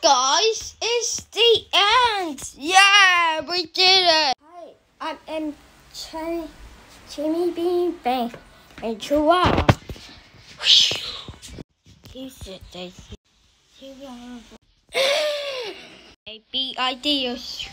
guys, it's the end. Yeah, we did it. Hi, I'm Jimmy Bean Bang and Chihuahua. Here's the Chihuahua. A big idea.